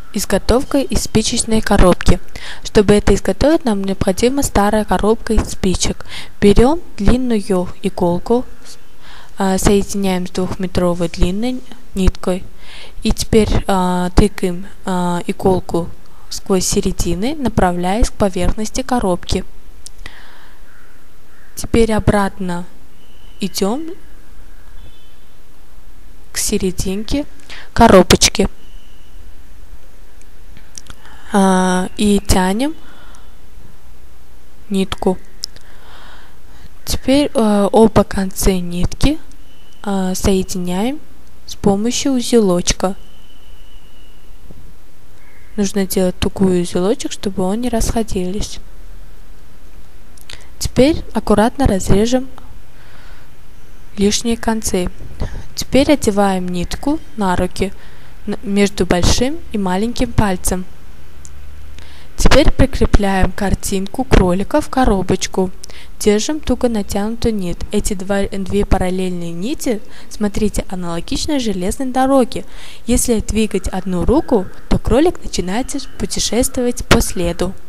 Изготовка из спичечной коробки. Чтобы это изготовить, нам необходима старая коробка из спичек. Берем длинную иголку, соединяем с 2-метровой длинной ниткой. И теперь тыкаем иголку сквозь середины, направляясь к поверхности коробки. Теперь обратно идем к серединке коробочки и тянем нитку. Теперь оба конца нитки соединяем с помощью узелочка. Нужно делать тугой узелочек, чтобы он не расходились. Теперь аккуратно разрежем лишние концы. Теперь одеваем нитку на руки между большим и маленьким пальцем. Теперь прикрепляем картинку кролика в коробочку. Держим туго натянутую нить. Эти две параллельные нити, смотрите, аналогичны железной дороге. Если двигать одну руку, то кролик начинает путешествовать по следу.